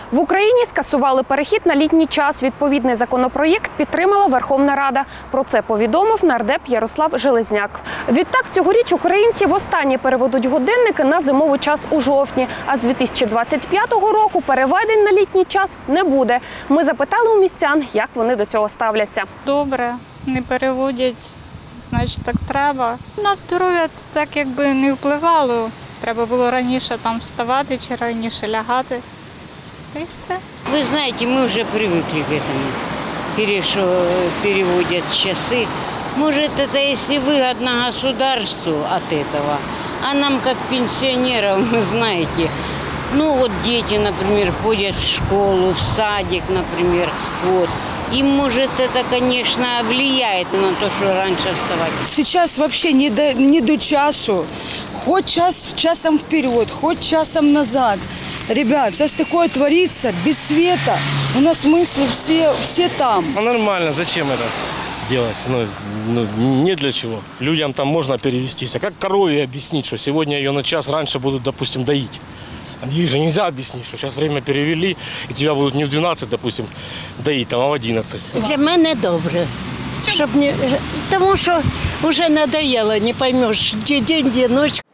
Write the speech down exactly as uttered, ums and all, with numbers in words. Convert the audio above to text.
В Україні скасували перехід на літній час. Відповідний законопроєкт підтримала Верховна Рада. Про це повідомив нардеп Ярослав Железняк. Відтак, цьогоріч українці востаннє переведуть годинники на зимовий час у жовтні. А з дві тисячі двадцять п'ятого року переведень на літній час не буде. Ми запитали у містян, як вони до цього ставляться. Добре, не переводять, значить так треба. На здоров'я так якби не впливало. Треба було раніше там вставати чи раніше лягати. Та й все. Вы знаете, мы уже привыкли к этому, пере- что переводят часы. Может, это если выгодно государству от этого, а нам, как пенсионерам, вы знаете, ну вот дети, например, ходят в школу, в садик, например, вот. И, может, это, конечно, влияет на то, что раньше вставать. Сейчас вообще не до, не до часу. Хоть час часом вперед, хоть часом назад. Ребят, сейчас такое творится, без света. У нас мысли все, все там. Ну, нормально, зачем это делать? Ну, ну, не для чего. Людям там можно перевестись. А как корове объяснить, что сегодня ее на час раньше будут, допустим, доить? Ей же нельзя объяснить, что сейчас время перевели, и тебя будут не в двенадцать, допустим, доить, а в одиннадцать. Для мене добре. Щоб не... Тому що вже надоело, не поймеш, де день, де ніч.